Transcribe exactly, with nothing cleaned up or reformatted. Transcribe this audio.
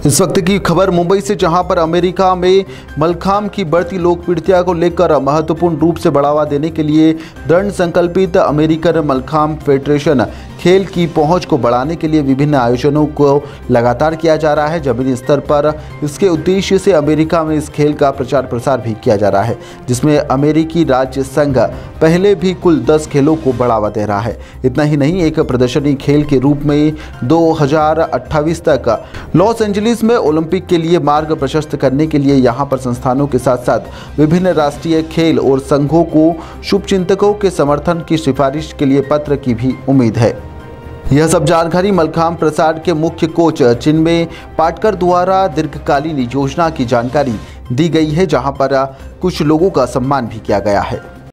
इस वक्त की खबर मुंबई से, जहां पर अमेरिका में मलखांब की बढ़ती लोकप्रियता को लेकर महत्वपूर्ण रूप से बढ़ावा देने के लिए दृढ़ संकल्पित अमेरिकन मलखांब फेडरेशन खेल की पहुंच को बढ़ाने के लिए विभिन्न आयोजनों को लगातार किया जा रहा है। जमीनी स्तर पर इसके उद्देश्य से अमेरिका में इस खेल का प्रचार प्रसार भी किया जा रहा है, जिसमें अमेरिकी राज्य संघ पहले भी कुल दस खेलों को बढ़ावा दे रहा है। इतना ही नहीं, एक प्रदर्शनी खेल के रूप में दो हज़ार अट्ठाईस तक लॉस एंजलिस में ओलंपिक के लिए मार्ग प्रशस्त करने के लिए यहां पर संस्थानों के साथ साथ विभिन्न राष्ट्रीय खेल और संघों को शुभचिंतकों के समर्थन की सिफारिश के लिए पत्र की भी उम्मीद है। यह सब जानकारी मलखांब प्रसार के मुख्य कोच चिन्मय पाटकर द्वारा दीर्घकालीन योजना की जानकारी दी गई है, जहां पर कुछ लोगों का सम्मान भी किया गया है।